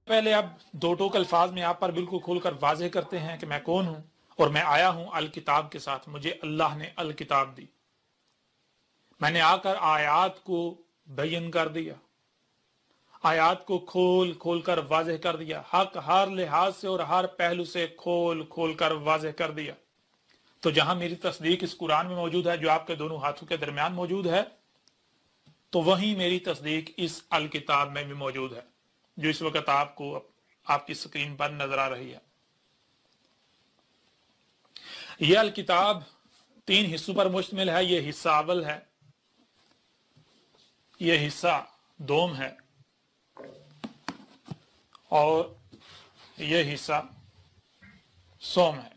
पहले अब दो टोक अल्फाज में आप पर बिल्कुल खोलकर वाज़ेह करते हैं कि मैं कौन हूं और मैं आया हूं अल किताब के साथ। मुझे अल्लाह ने अल किताब दी, मैंने आकर आयात को बयान कर दिया, आयात को खोल खोल कर वाज़ेह कर दिया, हक हर लिहाज से और हर पहलू से खोल खोल कर वाज़ेह कर दिया। तो जहां मेरी तस्दीक इस कुरान में मौजूद है जो आपके दोनों हाथों के दरमियान मौजूद है, तो वहीं मेरी तस्दीक इस अल किताब में भी मौजूद है जो इस वक्त आपको आपकी स्क्रीन पर नजर आ रही है। यह अल किताब 3 हिस्सों पर मुश्तमिल है। यह हिस्सा अव्वल है, यह हिस्सा दोम है और यह हिस्सा सोम है।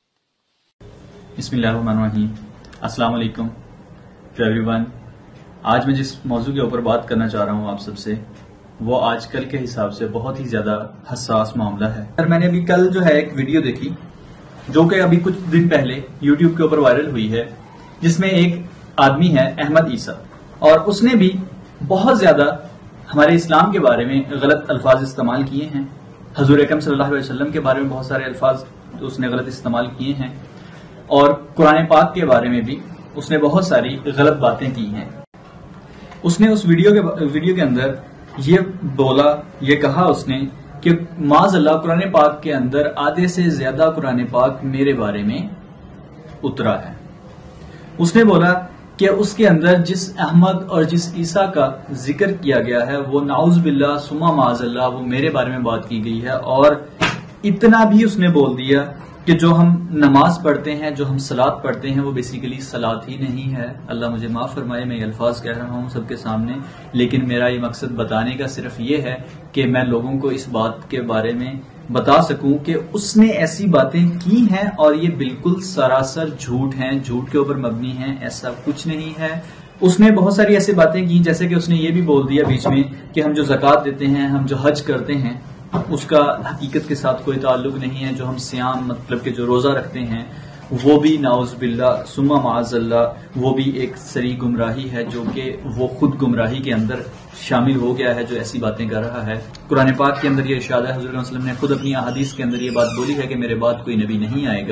बिस्मिल्लाहिर्रहमानिर्रहीम। अस्सलाम वालेकुम टू एवरीवन। आज मैं जिस मौजू के ऊपर बात करना चाह रहा हूँ आप सबसे, वो आजकल के हिसाब से बहुत ही ज्यादा हसास मामला है। और मैंने अभी कल जो है एक वीडियो देखी जो कि अभी कुछ दिन पहले यूट्यूब के ऊपर वायरल हुई है, जिसमें एक आदमी है अहमद ईसा, और उसने भी बहुत ज्यादा हमारे इस्लाम के बारे में गलत अल्फाज इस्तेमाल किए हैं। हजूर अकरम सल्लल्लाहु अलैहि वसल्लम के बारे में बहुत सारे अल्फाज उसने गलत इस्तेमाल किए हैं और कुरान पाक के बारे में भी उसने बहुत सारी गलत बातें की हैं। उसने उस वीडियो के अंदर ये बोला, ये कहा उसने कि माज़अल्लाह कुरान पाक के अंदर आधे से ज्यादा कुरान पाक मेरे बारे में उतरा है। उसने बोला कि उसके अंदर जिस अहमद और जिस ईसा का जिक्र किया गया है वो नाउज बिल्लाह सुम्मा माज़अल्लाह वो मेरे बारे में बात की गई है। और इतना भी उसने बोल दिया कि जो हम नमाज पढ़ते हैं, जो हम सलात पढ़ते हैं, वो बेसिकली सलात ही नहीं है। अल्लाह मुझे माफ फरमाए, मैं ये अल्फाज कह रहा हूँ सबके सामने, लेकिन मेरा ये मकसद बताने का सिर्फ ये है कि मैं लोगों को इस बात के बारे में बता सकूं कि उसने ऐसी बातें की हैं और ये बिल्कुल सरासर झूठ हैं, झूठ के ऊपर मबनी हैं, ऐसा कुछ नहीं है। उसने बहुत सारी ऐसी बातें की, जैसे कि उसने ये भी बोल दिया बीच में कि हम जो ज़कात देते हैं, हम जो हज करते हैं, उसका हकीकत के साथ कोई ताल्लुक नहीं है। जो हम सियाम मतलब के जो रोजा रखते हैं वो भी नाउज बिल्लाह सुम्मा माज़अल्लाह वो भी एक सरी गुमराही है, जो कि वो खुद गुमराही के अंदर शामिल हो गया है जो ऐसी बातें कर रहा है। कुरान पाक के अंदर ये इरशाद है, हज़रत सल्लल्लाहु अलैहि वसल्लम ने खुद अपनी अहादीस के अंदर ये बात बोली है कि मेरे बाद कोई नबी नहीं आएगा।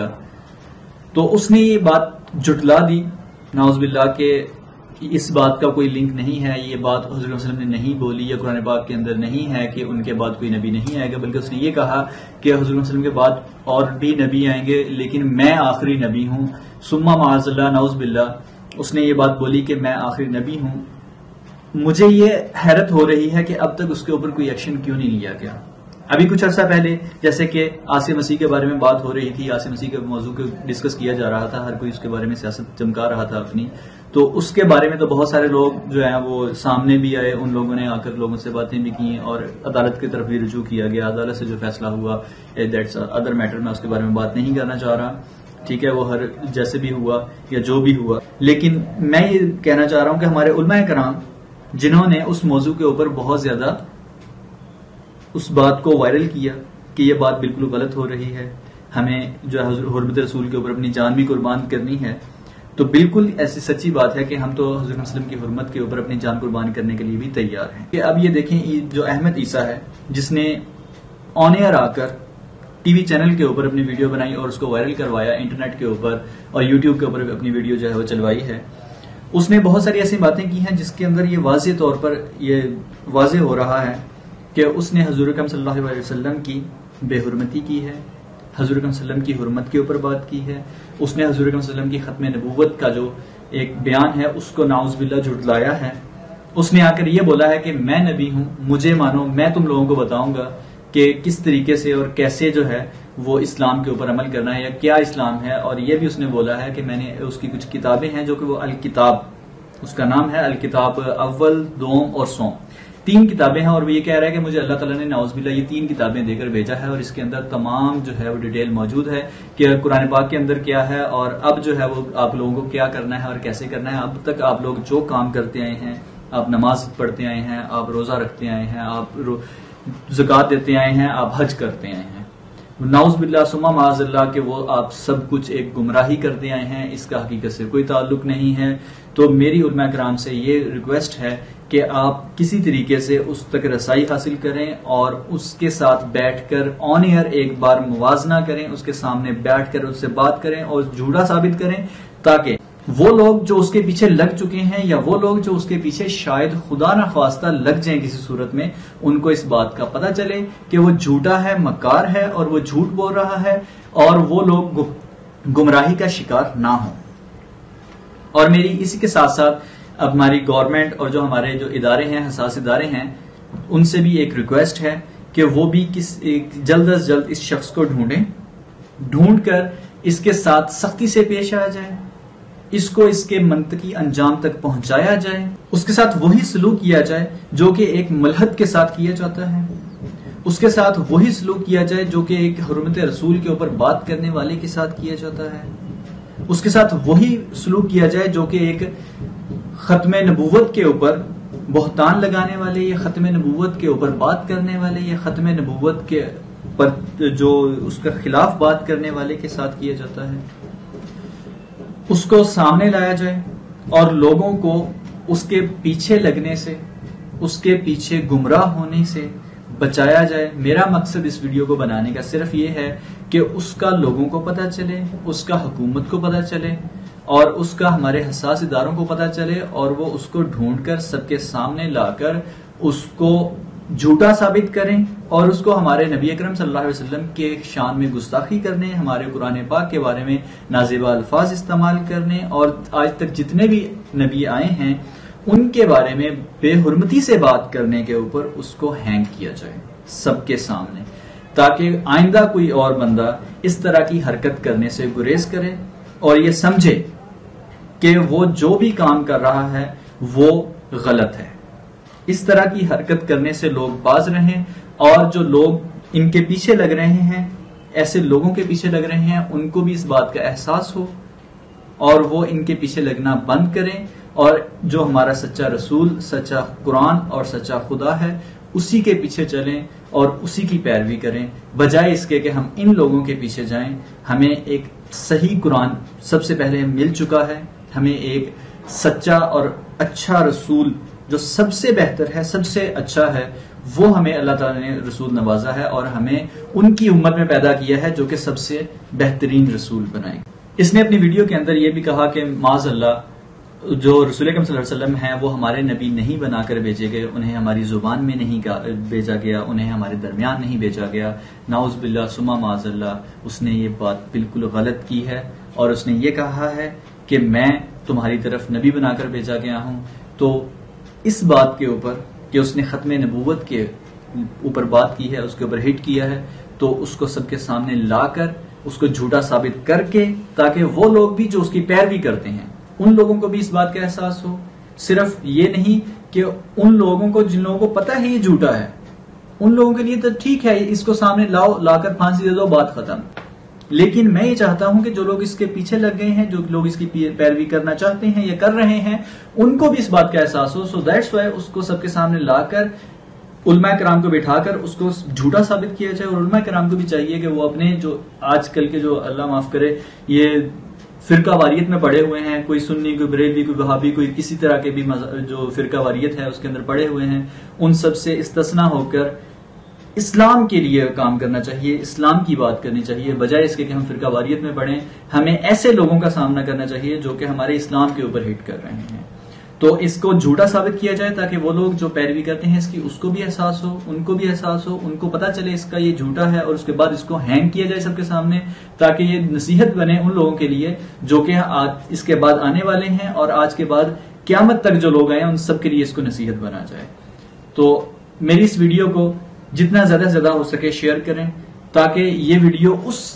तो उसने ये बात जुटला दी नाउज बिल्लाह के इस बात का कोई लिंक नहीं है, ये बात हज़रत सल्लल्लाहु अलैहि वसल्लम ने नहीं बोली या कुरान पाक के अंदर नहीं है कि उनके बाद कोई नबी नहीं आएगा, बल्कि उसने ये कहा कि हज़रत सल्लल्लाहु अलैहि वसल्लम के बाद और भी नबी आएंगे लेकिन मैं आखिरी नबी हूं। सुम्मा माज़अल्लाह नाउज़ बिल्लाह उसने ये बात बोली कि मैं आखिरी नबी हूं। मुझे ये हैरत हो रही है कि अब तक उसके ऊपर कोई एक्शन क्यों नहीं लिया गया। अभी कुछ अर्सा पहले जैसे कि आसिया मसीह के बारे में बात हो रही थी, आसिया मसीह के मौजू को डिस्कस किया जा रहा था, हर कोई उसके बारे में सियासत चमका रहा था अपनी, तो उसके बारे में तो बहुत सारे लोग जो है वो सामने भी आए, उन लोगों ने आकर लोगों से बातें भी की और अदालत की तरफ भी रुजू किया गया। अदालत से जो फैसला हुआ दैट्स अदर मैटर, मैं उसके बारे में बात नहीं करना चाह रहा, ठीक है, वो हर जैसे भी हुआ या जो भी हुआ। लेकिन मैं ये कहना चाह रहा हूं कि हमारे उलमा कराम जिन्होंने उस मौजू के ऊपर बहुत ज्यादा उस बात को वायरल किया कि ये बात बिल्कुल गलत हो रही है, हमें जो है हुर्मत रसूल के ऊपर अपनी जान भी कुर्बान करनी है, तो बिल्कुल ऐसी सच्ची बात है कि हम तो हज़रत मुस्लिम की हुर्मत के ऊपर अपनी जान कुर्बान करने के लिए भी तैयार हैं। कि अब ये देखें, जो अहमद ईसा है जिसने ऑन एयर आकर टीवी चैनल के ऊपर अपनी वीडियो बनाई और उसको वायरल करवाया इंटरनेट के ऊपर और यूट्यूब के ऊपर अपनी वीडियो जो है वो चलवाई है, उसने बहुत सारी ऐसी बातें की हैं जिसके अंदर ये वाज़ेह तौर पर ये वाज़ेह हो रहा है कि उसने हज़ूर अकरम सल्लल्लाहु अलैहि वसल्लम की बेहुरमती की है, हज़ूर अकरम सल्लल्लाहु अलैहि वसल्लम की हुर्मत के ऊपर बात की है। उसने हज़ूर अकरम सल्लल्लाहु अलैहि वसल्लम की खत्म नबूवत का जो एक बयान है उसको नाउज़ बिल्लाह झुटलाया है। उसने आकर ये बोला है कि मैं नबी हूं, मुझे मानो, मैं तुम लोगों को बताऊंगा कि किस तरीके से और कैसे जो है वो इस्लाम के ऊपर अमल करना है या क्या इस्लाम है। और ये भी उसने बोला है कि मैंने उसकी कुछ किताबें हैं जो कि वो अल किताब, उसका नाम है अल किताब अव्वल, दोम और सोम, 3 किताबें हैं। और वो ये कह रहा है कि मुझे अल्लाह ताला ने नाउज़ बिल्लाह ये 3 किताबें देकर भेजा है और इसके अंदर तमाम जो है वो डिटेल मौजूद है कि कुरान पाक के अंदर क्या है और अब जो है वो आप लोगों को क्या करना है और कैसे करना है। अब तक आप लोग जो काम करते आए हैं, आप नमाज पढ़ते आए हैं, आप रोजा रखते आए हैं, आप ज़कात देते आए हैं, आप हज करते आए हैं, नाउज़ बिल्लाह सुम्मा माज़अल्लाह के वो आप सब कुछ एक गुमराही करते आए हैं, इसका हकीकत से कोई ताल्लुक नहीं है। तो मेरी उलमा कराम से ये रिक्वेस्ट है کہ آپ کسی طریقے سے اس تک رسائی حاصل کریں اور اس کے ساتھ بیٹھ کر آن ایئر ایک بار موازنہ کریں، اس کے سامنے بیٹھ کر اس سے بات کریں اور جھوٹا ثابت کریں، تاکہ وہ لوگ جو اس کے پیچھے لگ چکے ہیں یا وہ لوگ جو اس کے پیچھے شاید خدا نخواستہ لگ جائیں کسی صورت میں، ان کو اس بات کا پتہ چلے کہ وہ جھوٹا ہے، مکار ہے اور وہ جھوٹ بول رہا ہے، اور وہ لوگ گمراہی کا شکار نہ ہوں۔ اور میری اسی کے ساتھ ساتھ اب ہماری گورنمنٹ اور جو ہمارے جو ادارے ہیں، حساس ادارے ہیں، ان سے بھی ایک ریکویسٹ ہے کہ وہ بھی جلد از جلد اس شخص کو ڈھونڈ کر اس کے ساتھ سختی سے پیش آیا جائے، اس کو اس کے منطقی انجام تک پہنچایا جائے، اس کے ساتھ وہی سلوک کیا جائے جو کہ ایک ملحد کے ساتھ کیا جاتا ہے، اس کے ساتھ وہی سلوک کیا جائے جو کہ ایک حرمت رسول کے اوپر بات کرنے والے کے ساتھ کیا جاتا ہے، اس کے ساتھ وہی سلوک کیا جائے جو کہ ایک ختم نبوت کے اوپر بہتان لگانے والے یا ختم نبوت کے اوپر بات کرنے والے یا ختم نبوت کے پر جو اس کا خلاف بات کرنے والے کے ساتھ کیا جاتا ہے، اس کو سامنے لایا جائے اور لوگوں کو اس کے پیچھے لگنے سے، اس کے پیچھے گمراہ ہونے سے بچایا جائے۔ میرا مقصد اس ویڈیو کو بنانے کا صرف یہ ہے کہ اس کا لوگوں کو پتہ چلے، اس کا حکومت کو پتہ چلے اور اس کا ہمارے حساس اداروں کو پتہ چلے، اور وہ اس کو ڈھونڈ کر سب کے سامنے لا کر اس کو جھوٹا ثابت کریں اور اس کو ہمارے نبی اکرم صلی اللہ علیہ وسلم کے شان میں گستاخی کرنے، ہمارے قرآن پاک کے بارے میں نازیبا الفاظ استعمال کرنے، اور آج تک جتنے بھی نبی آئے ہیں ان کے بارے میں بے حرمتی سے بات کرنے کے اوپر اس کو ہینگ کیا جائے سب کے سامنے، تاکہ آئندہ کوئی اور بندہ اس طرح کی حرکت کرنے سے گریز کرے اور یہ سمجھے کہ وہ جو بھی کام کر رہا ہے وہ غلط ہے۔ اس طرح کی حرکت کرنے سے لوگ باز رہیں، اور جو لوگ ان کے پیچھے لگ رہے ہیں، ایسے لوگوں کے پیچھے لگ رہے ہیں، ان کو بھی اس بات کا احساس ہو اور وہ ان کے پیچھے لگنا بند کریں، اور جو ہمارا سچا رسول، سچا قرآن اور سچا خدا ہے اسی کے پیچھے چلیں اور اسی کی پیروی کریں، بجائے اس کے کہ ہم ان لوگوں کے پیچھے جائیں۔ ہمیں ایک صحیح قرآن سب سے پہلے مل چکا ہے، ہمیں ایک سچا اور اچھا رسول جو سب سے بہتر ہے، سب سے اچھا ہے، وہ ہمیں اللہ تعالیٰ نے رسول نوازا ہے اور ہمیں ان کی امت میں پیدا کیا ہے جو کہ سب سے بہترین رسول بنائے۔ اس نے اپنی ویڈیو کے اندر یہ بھی کہا کہ معاذ اللہ جو رسول اکرم صلی اللہ علیہ وسلم ہیں وہ ہمارے نبی نہیں بنا کر بھیجے گئے، انہیں ہماری زبان میں نہیں بھیجا گیا، انہیں ہمارے درمیان نہیں بھیجا گیا، نعوذ باللہ ثم معاذ اللہ۔ اس نے یہ بات بالکل غلط کی ہے اور اس نے یہ کہا ہے کہ میں تمہاری طرف نبی بنا کر بھیجا گیا ہوں۔ تو اس بات کے اوپر کہ اس نے ختم نبوت کے اوپر بات کی ہے، اس کے اوپر ہٹ کیا ہے، تو اس کو سب کے سامنے لا کر اس کو جھوٹا ثابت کر کے، تاکہ وہ لوگ بھی جو اس کی پیروی کرتے ہیں ان لوگوں کو بھی اس بات کا احساس ہو۔ صرف یہ نہیں کہ ان لوگوں کو جن لوگوں کو پتہ ہے یہ جھوٹا ہے، ان لوگوں کے لیے تو ٹھیک ہے، اس کو سامنے لاؤ، لا کر پھانسی دے دو، بات ختم۔ لیکن میں یہ چاہتا ہوں کہ جو لوگ اس کے پیچھے لگ گئے ہیں، جو لوگ اس کی پیروی کرنا چاہتے ہیں یا کر رہے ہیں، ان کو بھی اس بات کا احساس ہو۔ سو دیٹس وائی اس کو سب کے سامنے لا کر علماء کرام کو بٹھا کر اس کو جھوٹا ثابت کیا جائے، اور علماء کرام کو بھی چاہیے کہ وہ اپنے جو آج کل کے جو اللہ معاف کرے یہ فرقہ واریت میں پڑے ہوئے ہیں، کوئی سنی، کوئی بریلوی، کوئی وہابی، کوئی کسی طرح کے بھی جو فرقہ واریت ہے اس کے اندر پڑے ہوئے ہیں، ان سب سے استثنا ہو کر اسلام کے لیے کام کرنا چاہیے، اسلام کی بات کرنی چاہیے، بجائے اس کے کہ ہم فرقہ واریت میں پڑھیں۔ ہمیں ایسے لوگوں کا سامنا کرنا چاہیے جو کہ ہمارے اسلام کے اوپر ہٹ کر رہے ہیں، تو اس کو جھوٹا ثابت کیا جائے تاکہ وہ لوگ جو پیروی کرتے ہیں اس کی، اس کو بھی احساس ہو، ان کو بھی احساس ہو، ان کو پتہ چلے اس کا یہ جھوٹا ہے، اور اس کے بعد اس کو ہینگ کیا جائے سب کے سامنے، تاکہ یہ نصیحت بنے ان لوگوں کے لیے جو کہ آج اس کے بعد آنے والے ہیں، اور آج کے بعد قیامت تک جو لوگ آئے ہیں ان سب کے لیے اس کو نصیحت بنا جائے۔ تو میری اس ویڈیو کو جتنا زیادہ سے زیادہ ہو سکے شیئر کریں، تاکہ یہ ویڈیو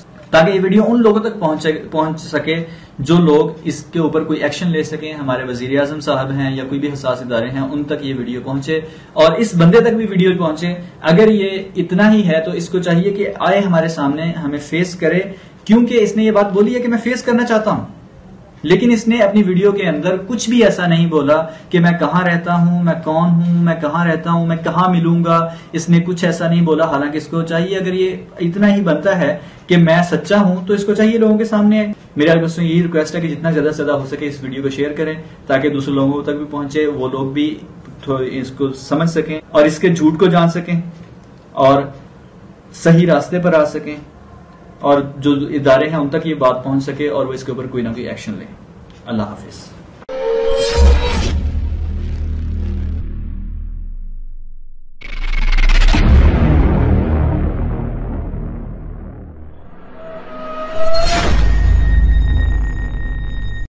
ان لوگوں تک پہنچ سکے جو لوگ اس کے اوپر کوئی ایکشن لے سکیں۔ ہمارے وزیر اعظم صاحب ہیں یا کوئی بھی حساس ادارے ہیں، ان تک یہ ویڈیو پہنچے، اور اس بندے تک بھی ویڈیو پہنچے۔ اگر یہ اتنا ہی ہے تو اس کو چاہیے کہ آئے ہمارے سامنے، ہمیں فیس کرے، کیونکہ اس نے یہ بات بولی ہے کہ میں فیس کرنا چاہتا ہوں، لیکن اس نے اپنی ویڈیو کے اندر کچھ بھی ایسا نہیں بولا کہ میں کہاں رہتا ہوں، میں کون ہوں، میں کہاں رہتا ہوں، میں کہاں ملوں گا۔ اس نے کچھ ایسا نہیں بولا، حالانکہ اس کو چاہیے، اگر یہ اتنا ہی بنتا ہے کہ میں سچا ہوں تو اس کو چاہیے لوگوں کے سامنے۔ میرا بس یہی ریکویسٹ ہے کہ جتنا زیادہ سے زیادہ ہو سکے اس ویڈیو کو شیئر کریں، تاکہ دوسرے لوگوں تک بھی پہنچے، وہ لوگ بھی اس کو سمجھ سکیں اور اس کے جھوٹ کو جان سکیں اور صحیح راستے پر آ سکیں اور جو ادارے ہیں ان تک یہ بات پہنچ سکے اور وہ اس کے اوپر کوئی نہ کوئی ایکشن لیں. اللہ حافظ.